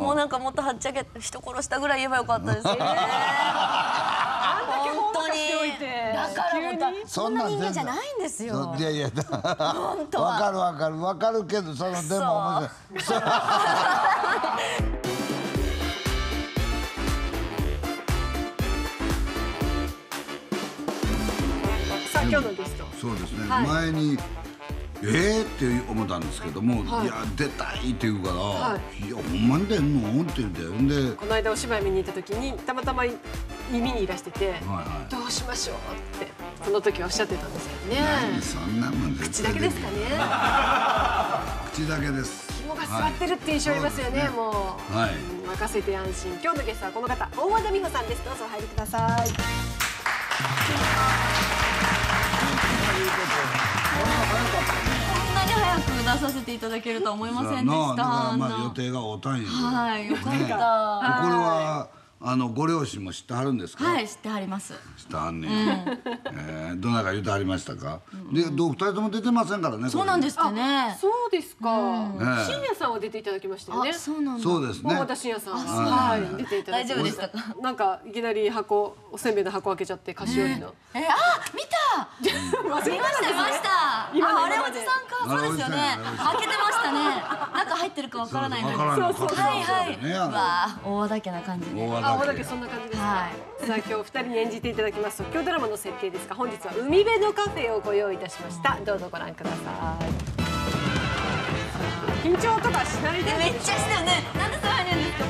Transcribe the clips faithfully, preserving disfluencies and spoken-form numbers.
もうなんかもっとはっちゃけ人殺したぐらい言えばよかったですよね。本当に。だからもうそんな人間じゃないんですよ。 いやいや、本当はわかるわかるわかるけど、そのでも面白い。 さあ今日のゲスト。 そうですね。前に。えーって思ったんですけども、はい、いや出たいって言うから、はい、いやほんまに出んのって言ってんで、 この間お芝居見に行った時にたまたま見にいらしてて、はいはい、どうしましょうってその時はおっしゃってたんですけどね。 何そんなもん口だけですかね。 口だけです。 肝が据わってるって印象ありますよね、はい、もう、はい、任せて安心。今日のゲストはこの方、大和田美穂さんです。どうぞお入りください。 早く出させていただけるとは思いませんでした。 まあ予定が合うたんや。 はい、よかった。これはあのご両親も知ってはるんですか。 はい、知ってはります。 知ってはんねん。ええ、どなたか言ってはりましたか。で、どう二人とも出てませんからね。 そうなんですってね。 そうですか。深夜さんは出ていただきましたよね。 そうなんだ。 そうですね。 大和田深夜さん、はい、出ていただきました。大丈夫でしたか。なんかいきなり箱、おせんべいの箱開けちゃって菓子折りの。 え、あ、見た。見ました見ました。あ、あれおじさんか。そうですよね。開けてましたね。中入ってるかわからないのに。 そうそう。 はいはい。わあ、大和田家な感じで。 大和田家そんな感じです。はい。さあ今日ふたりに演じていただきます即興ドラマの設定ですが、本日は海辺のカフェをご用意いたしました。どうぞご覧ください。緊張とかしないで。 めっちゃしたよね。なんでそう入るんですか。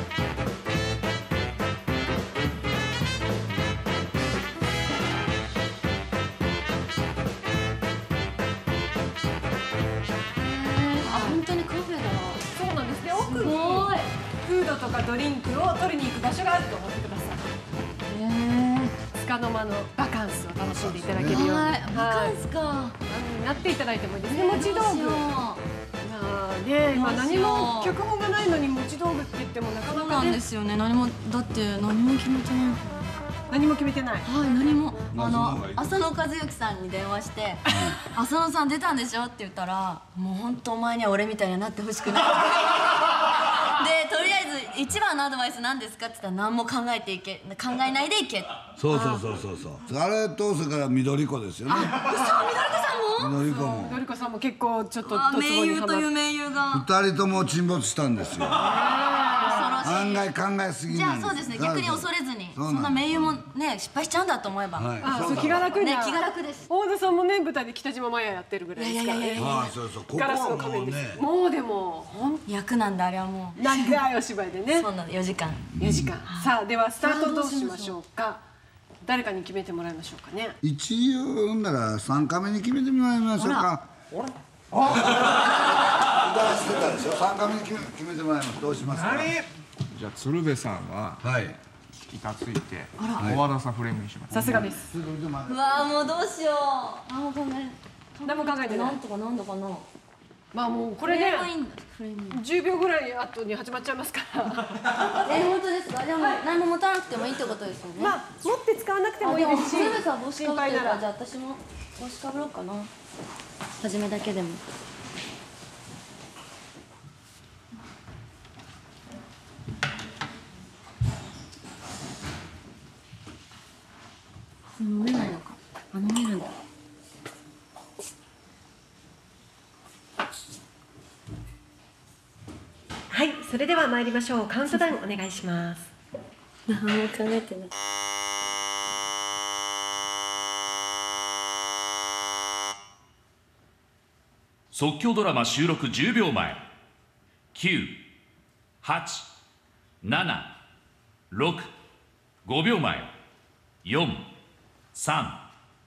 フードとかドリンクを取りに行く場所があると思ってください。つかの間のバカンスを楽しんでいただけるように。 バカンスか。 なっていただいてもいいですね。持ち道具。ね、今何も脚本がないのに持ち道具って言ってもなかなかね。 そうなんですよね。何もだって何も決めてない。 何も決めてない。 はい、何も。あの浅野和之さんに電話して「浅野さん出たんでしょ?」って言ったら「もう本当お前には俺みたいになってほしくない」で、とりあえず一番のアドバイスなんですかって言ったら何も考えていけ考えないでいけ。 そうそうそうそうそう。あれとそれから緑子ですよね。 嘘、緑子さんも？ 緑子も。 緑子さんも結構ちょっと名優という名優が。 二人とも沈没したんですよ。案外考えすぎなんです。 じゃあそうですね。逆に恐れずにそんな名優もね失敗しちゃうんだと思えば。 あ、そう気が楽に。 ね、気が楽です。 大田さんもね舞台で北島麻也やってるぐらいですからね。 あ、そうそう。ここはもうね。 もうでも役なんだあれはもう。 長いお芝居でね。 そうなんだ。よじかん。 よじかん。さあではスタートどうしましょうか。誰かに決めてもらいましょうかね。 一応なら三カメに決めてもらいましょうか。あら。あ。してたでしょ。三カメに決めてもらいます。どうしますか。 じゃあ鶴瓶さんは板ついて大和田さんフレームにします。 さすがです。 うわもうどうしよう。あ、もう考え何も考えてない。 なんとかなんだかな。 まあもうこれねじゅうびょうぐらい後に始まっちゃいますから。 え、本当ですか。でも何も持たなくてもいいってことですよね。 まあ持って使わなくてもいいですし。 鶴瓶さん帽子かぶってるからじゃあ私も帽子かぶろうかな。初めだけでも。飲めないのか。あ、飲めるんだ。 はい、それでは参りましょう。カウントダウンお願いします。 何も考えてない。 即興ドラマ収録じゅうびょうまえ。きゅう、はち、なな、ろく、ごびょうまえ。よん、さん。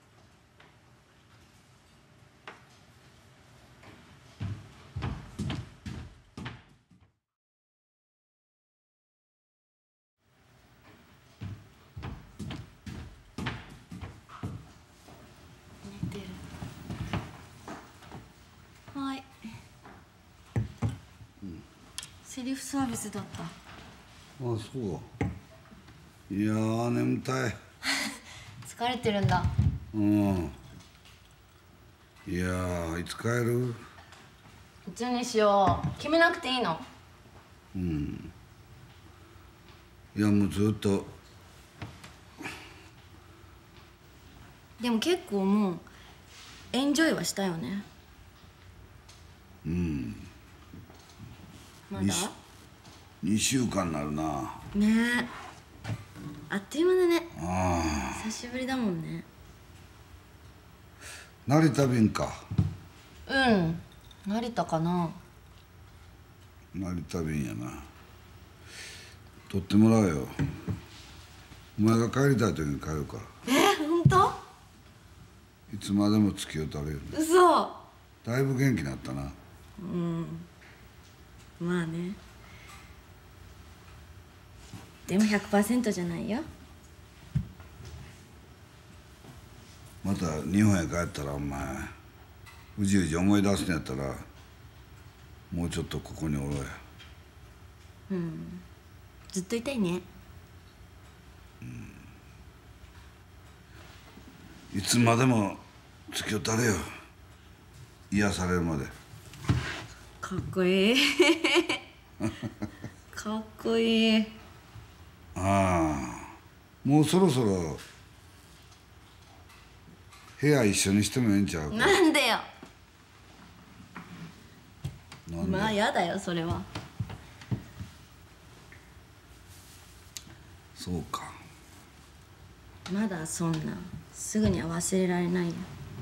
はい。セリフサービスだった。 あ、そういやー眠たい。 疲れてるんだ。 うん。いやーいつ帰る？ いつにしよう。決めなくていいの？ うん。 いやもうずっと。 でも結構もうエンジョイはしたよね。 うん。 まだにしゅうかんになるな。 ねえ、あっという間だね。 ああ、 久しぶりだもんね。 成田便か。 うん、成田かな。 成田便やな。取ってもらうよ。お前が帰りたい時に帰るから。 えー、ほんと？ いつまでも付き合うたれる。 嘘。 だいぶ元気になったな。 うん、まあね。でも ひゃくパーセント じゃないよ。 また日本へ帰ったらお前うじうじ思い出すんやったらもうちょっとここにおろうや。 うん、ずっといたいね。 うん、いつまでも付き合ったれよ。癒されるまで。 かっこいいかっこいい。 ああ、もうそろそろ部屋一緒にしてもええんちゃうか。 なんでよ。 なんで。 まあやだよそれは。 そうか。 まだそんなすぐには忘れられないよ。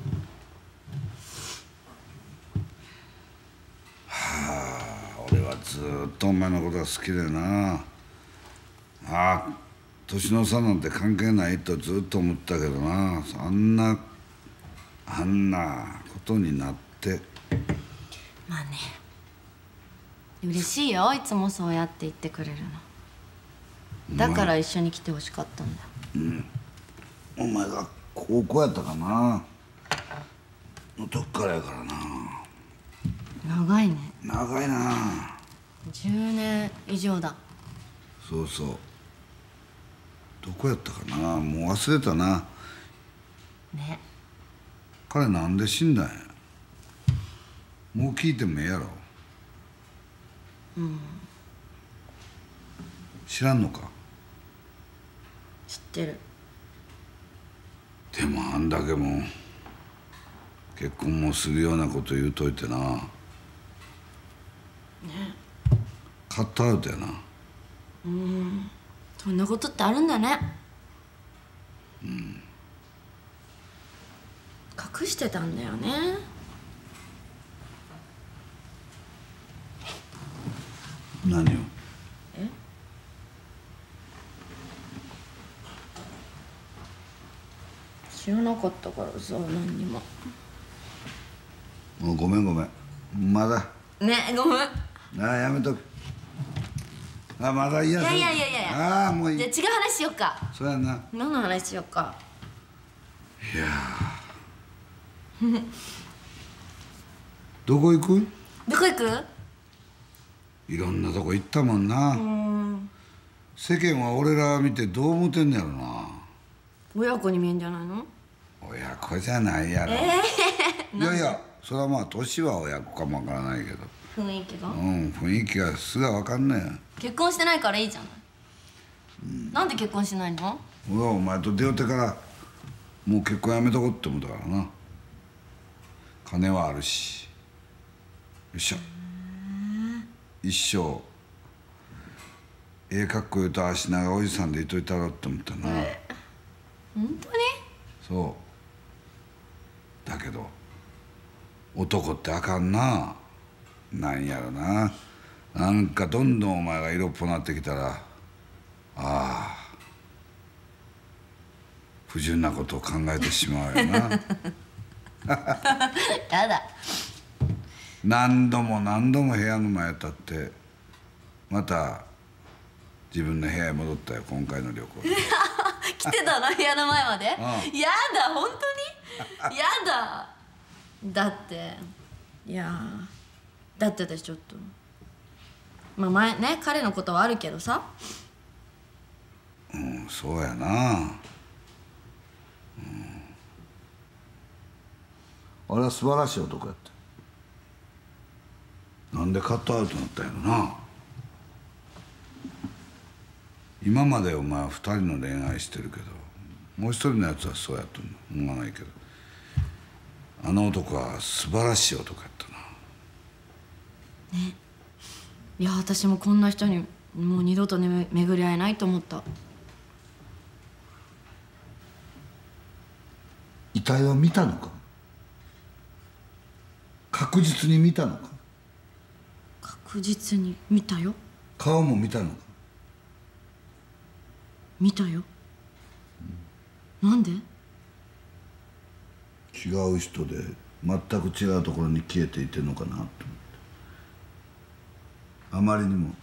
はあ、俺はずっとお前のことが好きでな。ああ、年の差なんて関係ないとずっと思ったけどな。あんなあんなことになって。 まあね、嬉しいよ、いつもそうやって言ってくれるの。だから一緒に来てほしかったんだ。 うん、お前が高校やったかなの時からやからな。 長いね。 長いな。 じゅうねん以上だ。 そうそう。どこやったかな、もう忘れたな。 ね。 彼なんで死んだんや。もう聞いてもええやろ。 うん、 知らんのか。 知ってる。 でもあんだけも結婚もするようなこと言うといてな。ね。カットアウトやな。 うん、そんなことってあるんだね。 うん。 隠してたんだよね。 何を。 え、知らなかったからさ、何にも。 もうごめんごめん、まだね、ごめん。 ああ、やめとく。あ、まだ嫌いやいやいやいや。 ああ、もういい。 じゃあ違う話しよっか。 そうやな。 何の話しよっか。 いやどこ行く？ どこ行く？ いろんなとこ行ったもんな。 うん。 世間は俺ら見てどう思ってんねやろな。 親子に見えんじゃないの？ 親子じゃないやろ。 えー、いやいや、それはまあ年は親子かもわからないけど。 雰囲気が？ うん、雰囲気がすがわかんねえ。 結婚してないからいいじゃない。うん、なんで結婚しないの？ 俺はお前と出会ってからもう結婚やめとこって思ったからな。金はあるし。よっしゃ。一生ええかっこ言うと足長おじさんでいといたろうって思ったな。 えー、本当に？ そうだけど男ってあかんな。なんやろな、なんかどんどんお前が色っぽなってきたら、ああ不純なことを考えてしまうよなやだ。 何度も何度も部屋の前立ってまた自分の部屋へ戻ったよ、今回の旅行来てたの部屋の前まで。 ああ、 やだ、本当にやだ。だっていやだって私ちょっとまあ前ね彼のことはあるけどさ。 うん、そうやな、うん、あれは素晴らしい男やった。なんでカットアウトになったんやろな。 今までお前はふたりの恋愛してるけど、もう一人のやつはそうやと思わないけど、あの男は素晴らしい男やったな。 ね。いや私もこんな人にもう二度とね巡り合えないと思った。 遺体は見たのか？確実に見たのか？ 確実に見たよ。 顔も見たのか？ 見たよ。うん、なんで？ 違う人で全く違うところに消えていてるのかなと思って。あまりにも。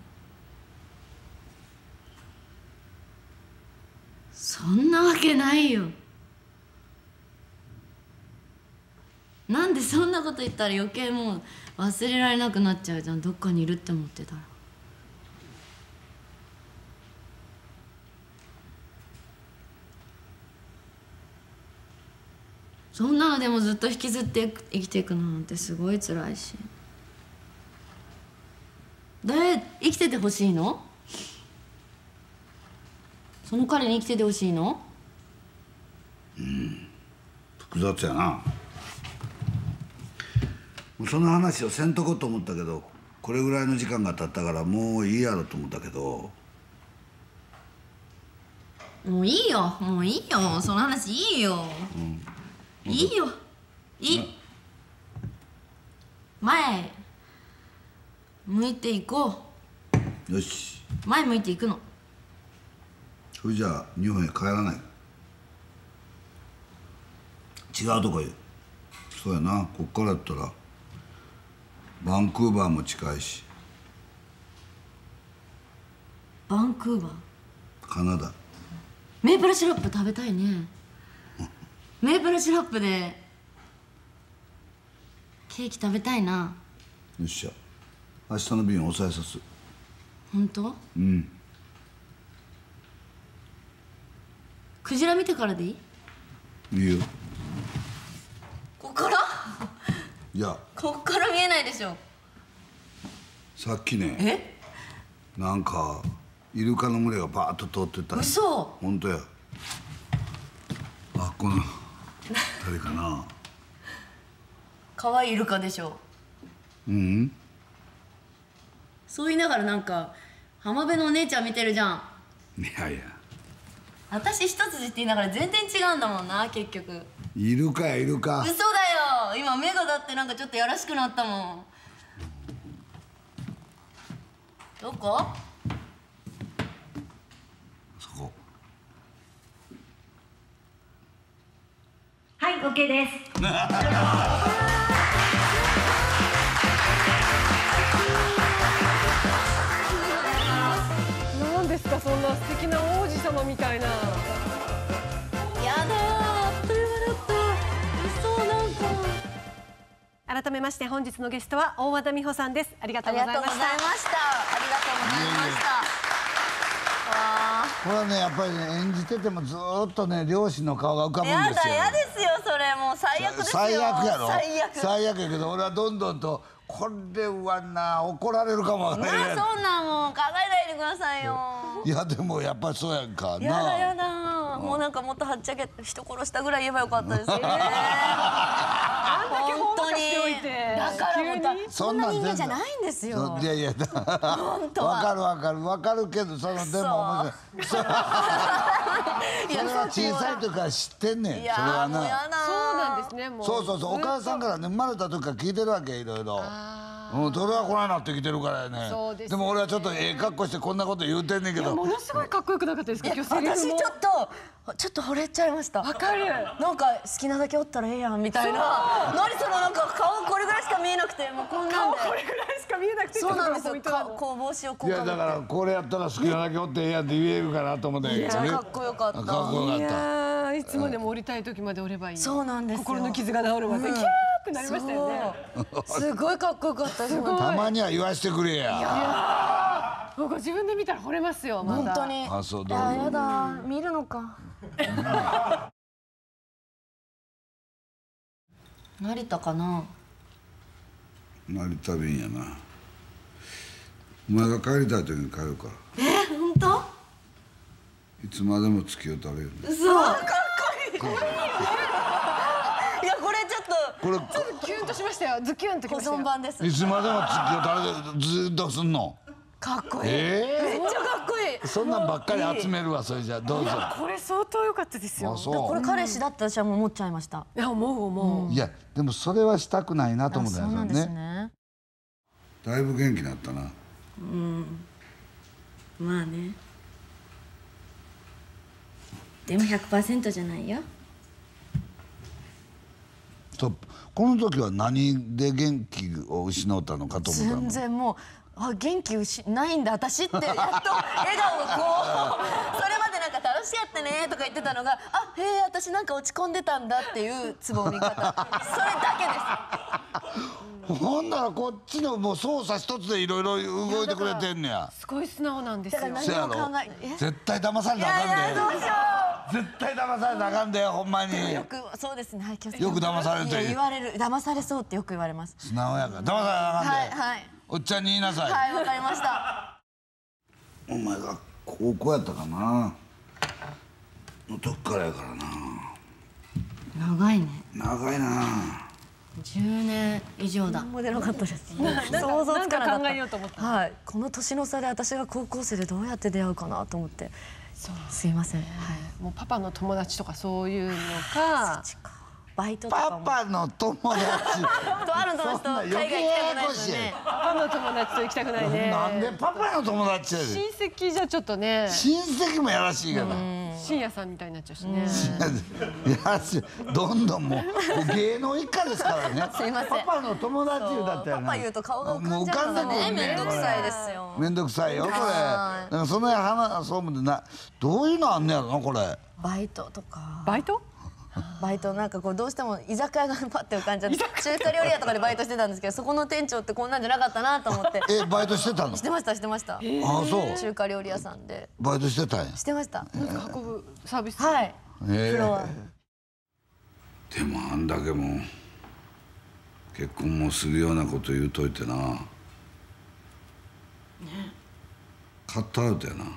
そんなわけないよ。なんでそんなこと言ったら余計もう忘れられなくなっちゃうじゃん。どっかにいるって思ってたら。そんなのでもずっと引きずって生きていくのなんてすごい辛いし。誰生きててほしいの？その彼に生きててほしいの？ うん、複雑やな。その話をせんとこと思ったけど、これぐらいの時間が経ったからもういいやろと思ったけど。 もういいよ、もういいよ、その話いいよ、うん、いいよ、いい、前向いていこう。よし、 前向いていくの。 それじゃあ日本へ帰らない？違うとこへ。そうやな、こっからやったらバンクーバーも近いし。 バンクーバー？ カナダ。 メープルシロップ食べたいね。メープルシロップでケーキ食べたいな。 よっしゃ、明日の便を抑えさす。 本当？ うん。 クジラ見てからでいい？ いいよ。 こっから？ いや、 こっから見えないでしょ。 さっきね、 え？ なんかイルカの群れがバーッと通ってた。 嘘？ 本当や。あ、この誰かな。 可愛いイルカでしょ。 うん。 そう言いながらなんか浜辺のお姉ちゃん見てるじゃん。 いやいや、 私一筋って言いながら全然違うんだもんな、結局。 イルカやイルカ。 嘘だよ、今目がだってなんかちょっとやらしくなったもん。どこ？ そこ。 はい、OK です。 何ですか、そんな素敵な王子様みたいな。 やだー、あっという間だった。嘘、なんか。 改めまして本日のゲストは大和田美穂さんです。ありがとうございました。 ありがとうございました。ありがとうございました。 これはね、やっぱりね、演じててもずーっとね、両親の顔が浮かぶんですよ。 やだ、やですよ、それもう最悪ですよ。 最悪やろ。 最悪。 最悪やけど、俺はどんどんとこれはな、怒られるかもわからなあ、そんなんもう考えないでくださいよ。 いやでもやっぱりそうやんか。 やだやだ、もうなんかもっとはっちゃけ人殺したぐらい言えばよかったですよね。 あんだけほんわか本当にしておいて。 だからもうだそんな人間じゃないんですよ。 いやいや、 本当はわかるわかるわかるけど、そのでも面白い。それは小さい時から知ってんねん。それいやはな。 もうやだ。 そうなんですね。もう。 そうそうそう、お母さんからね、生まれた時から聞いてるわけ、いろいろ。うん、それはこないなってきてるからね。 そうですね。 でも俺はちょっとええ格好してこんなこと言うてんねんけど。 ものすごいかっこよくなかったですか、今日セリフも。 私ちょっとちょっと惚れちゃいました。 わかる。 なんか好きなだけおったらええやんみたいな。何そのなんか顔これぐらいしか見えなくて、もうこんなんで。 顔これぐらいしか見えなくて。 そうなんですよ。 ポイントなのこう帽子をこういやかぶって。 だからこれやったら好きなだけおってええやんって言えるかなと思ったんやけどね。 かっこよかった。 かっこよかいやった。 ー、いつまでも降りたい時まで降ればいい。 そうなんですよ。 心の傷が治るまでキャーってなりましたよね。 すごいかっこよかったです。 たまには言わしてくれや。 もうご自分で見たら惚れますよ。まだ本当に。 あ、そうどうあ、やだ、見るのか。成田かな。 成田便やな。お前が帰りたい時に帰るから。 え、本当？ つまでも付き合うたれるね。 嘘。かっこいい。いやこれちょっとこれちょっとキュンとしましたよ。ズキュンとき保ましたよ。 存版です。 いつまでも付き合うたれでずっとすんの。 かっこいい。 えめっちゃかっこいい。 えそんなんばっかり集めるわ。それじゃどうぞ。 これ相当良かったですよ。 あそうこれ彼氏だったら私はもう思っちゃいました。 いや思う思う。 いやでもそれはしたくないなと思ったんそうなんですですよね。 ね。 だいぶ元気になったな。 まあね。でも ひゃくパーセント じゃないよ。 とこの時は何で元気を失ったのかと思ったの。 全然もうあ元気失ないんだ私ってやっと笑顔がこうそれまでなんか楽しかったねとか言ってたのがあへえ私なんか落ち込んでたんだっていうつぼみ方それだけです。 ほんならこっちのもう操作一つでいろいろ動いてくれてんねや。 すごい素直なんですよ。 だからそやろ何も考ええ絶対騙されたらあかんで。 いやいやどうしよ絶対騙されたらあかんでほんまに。 よくそうですねはい気をつけてよく騙されるといういや言われる騙されそうってよく言われます。 素直やから騙されたらあかんで。 はいはいおっちゃんに言いなさい。 はいわかりました。 お前が高校やったかなの時からやからな。 長いね。 長いな。 じゅうねん以上だ。もう出なかったです。想像つかなかった。 なんか考えようと思ったはい。この年の差で私が高校生でどうやって出会うかなと思って。 そうすいません。はい。 もうパパの友達とかそういうのか。 バイトとかも。 パパの友達。 とある友達と海外行きたくないですよね。 パパの友達と行きたくないね。 なんでパパの友達やで。 親戚じゃちょっとね。 親戚もやらしいから。 深夜さんみたいになっちゃうしね。 やらしい。どんどんもう芸能一家ですからね。 すいません。 パパの友達言うだったらパパ言うと顔が浮かんじゃうもう浮かんでからね。 くるねめんどくさいですよ。 めんどくさいよこれ。だはからその辺話そう思ってなどういうのあんねやろなこれ。 バイトとか。 バイト？ バイトなんかこうどうしても居酒屋がパッて浮かんじゃって中華料理屋とかでバイトしてたんですけどそこの店長ってこんなんじゃなかったなと思って。 えバイトしてたの？ してましたしてました。 ああそう。 中華料理屋さんでバイトしてたんや。 してました。 運ぶサービス。 はい。 えフロア。 でもあんだけも結婚もするようなこと言うといてな。ね。カットアウトやな。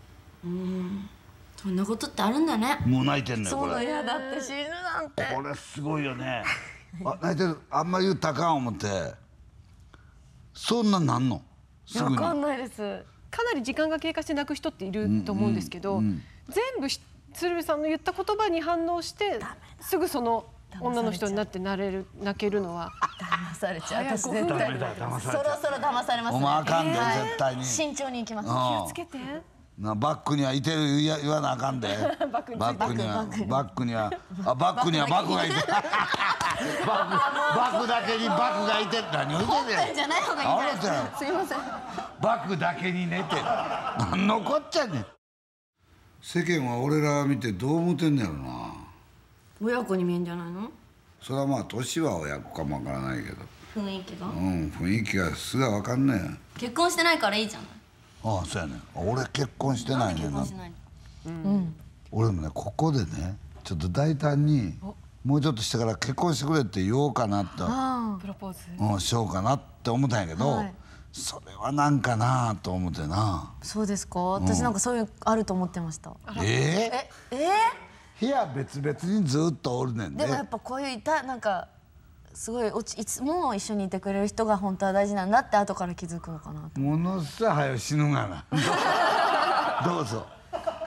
そんなことってあるんだね。 もう泣いてんのよそうこれ。 嫌だって死ぬなんて。 これすごいよね。あ泣いてる。あんまり言ったらあかん思って。そんななんの？すぐに。 わかんないです。 かなり時間が経過して泣く人っていると思うんですけど、全部し鶴瓶さんの言った言葉に反応してすぐその女の人になってなれる泣けるのは騙されちゃう。 早く私絶対そろそろ騙されますね。 お前あかんではい絶対に。 慎重に行きます。 うんつけて。 なバックにはいてる言わ言わなあかんで。 バックにバックにはバックにバックにはあバックにはバックがいて。バックバックだけにバックがいて何を言ってんねん。 じゃない方がいいんじゃないですか。すいません。 バックだけに寝て何のこっちゃねん。世間は俺ら見てどう思ってんねやろな。 親子に見えんじゃないの？ それはまあ年は親子かもわからないけど、 雰囲気が。 うん雰囲気がすがわかんねえ。 結婚してないからいいじゃない。 ああそうやねん。俺結婚してないねんな結婚し。ないの。 俺もねここでねちょっと大胆にもうちょっとしてから結婚してくれって言おうかなって、 あプロポーズ。 うん、しようかなって思ったんやけど、 はいそれはなんかなと思ってな。 あ、そうですか。私なんかそういうあると思ってました。 ええ、ええ部屋別々にずっとおるねんー、 で。 でもやっぱこういういたなんかすごいおちいつも一緒にいてくれる人が本当は大事なんだって後から気づくのかなと。 ものすごい早死ぬがな。どうぞ。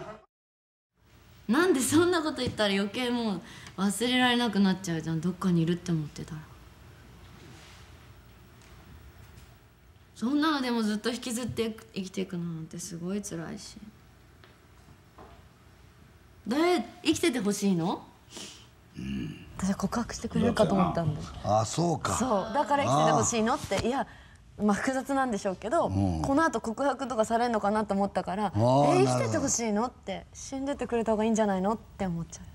なんでそんなこと言ったら余計もう忘れられなくなっちゃうじゃん。どっかにいるって思ってたら。そんなのでもずっと引きずって生きていくのなんてすごい辛いし。誰生きててほしいの？うん。私は告白してくれるかと思ったんで。 ああそうか。 そうだから生きててほしいのっていや。まあ複雑なんでしょうけど、この後告白とかされるのかなと思ったから「えー、生きててほしいの?」って「死んでてくれた方がいいんじゃないの?」って思っちゃった。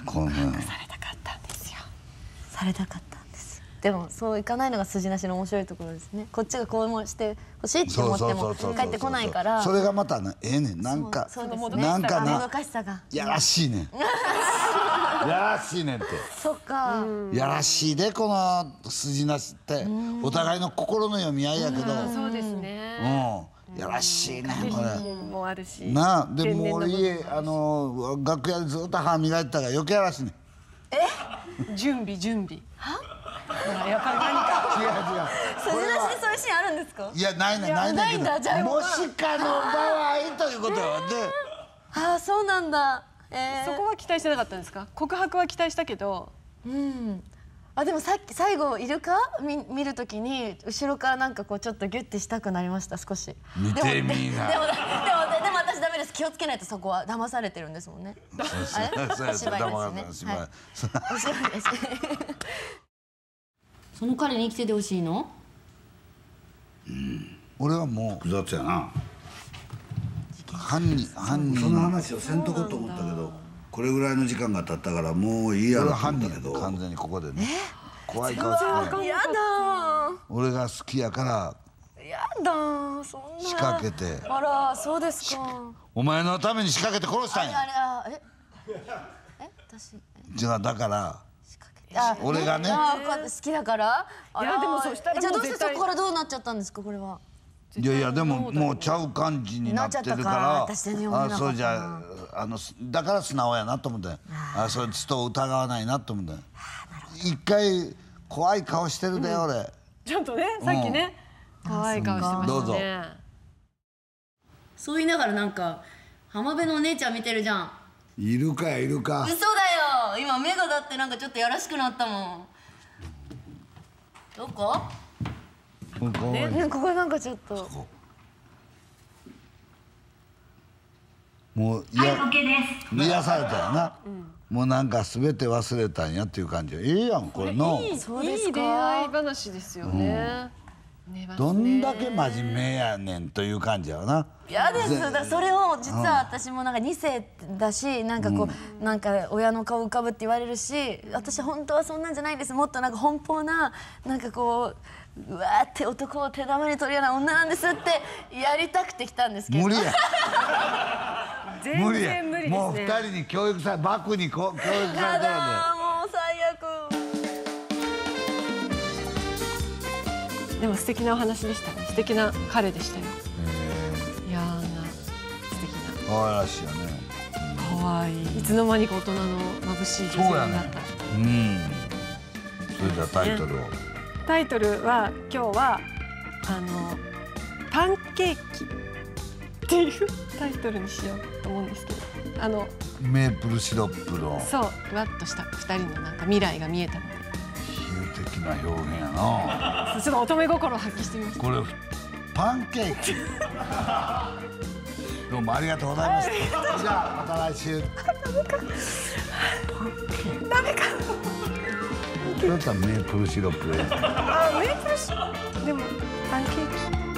こんなんされたかったんですよ。 されたかったんです。でもそういかないのが筋なしの面白いところですね。こっちがこうもしてほしいって思っても帰ってこないから。 それがまたねええねんなんかそうですね。 なんかなもどかしさがやらしいねん。やらしいねんって。 そっか。 やらしいでこの筋なしってお互いの心の読み合いやけど、 そうですね。 うんやらしいねこれ。 もあるし。 なあでも俺家あの楽屋でずっと歯磨いてたから余計やらしいね。 え？準備準備。は？やっぱり何か。 違う違う。 筋出しにそういうシーンあるんですか？ いやないねないねんけど、もしかの場合ということよで。 ああそうなんだ。えー、 そこは期待してなかったんですか？告白は期待したけど。 うん。あでもさっき最後イルカ見見るときに後ろからなんかこうちょっとギュッてしたくなりました少し。 見てみな。 でもでもでもでも私ダメです。気をつけないとそこは騙されてるんですもんね。あれ？お芝居ですね。はい。お芝居です。その彼に生きててほしいの？ うん。俺はもう複雑やな。犯人犯人その話をせんとこと思ったけど。これぐらいの時間が経ったからもういいやろと思ったけど完全にここでね怖い顔してねやだ俺が好きやからやだそんな仕掛けてあらそうですかお前のために仕掛けて殺したんやあれあれええ私じゃあだから俺がね好きだからいやでもそしたらじゃあどうしてそこからどうなっちゃったんですかこれはいやいやでももうちゃう感じになってるからあそうじゃあのだから素直やなと思ってあそいつと疑わないなと思って一回怖い顔してるで俺ちょっとねさっきね可愛い顔してましたねそう言いながらなんか浜辺のお姉ちゃん見てるじゃんいるかいるか嘘だよ今目がだってなんかちょっとやらしくなったもんどこここね、ここなんかちょっともういや癒されたよな、うん、もうなんか全て忘れたんやっていう感じいいやんこれのいい、いい恋愛話ですよね、 うんね、どんだけ真面目やねんという感じやわな嫌ですだそれを実は私もなんかに世だしなんかこう、うん、なんか親の顔浮かぶって言われるし私本当はそんなんじゃないですもっとなんか奔放ななんかこううわーって男を手玉に取るような女なんですってやりたくて来たんですけど無理や全然無理ですねもう二人に教育さバクにこ教育されたよねもう最悪でも素敵なお話でしたね素敵な彼でしたよいやーな素敵な可愛らしいよね可愛いいつの間にか大人の眩しい女性になったうんそれではタイトルをタイトルは今日はあのパンケーキっていうタイトルにしようと思うんですけどあのメープルシロップのそうふわっとしたふたりのなんか未来が見えたので比喩的な表現やなちょっと乙女心を発揮してみましたこれパンケーキどうもありがとうございましたじゃあまた来週ダメかだったらメープルシロップであメープルシロップでもパンケーキ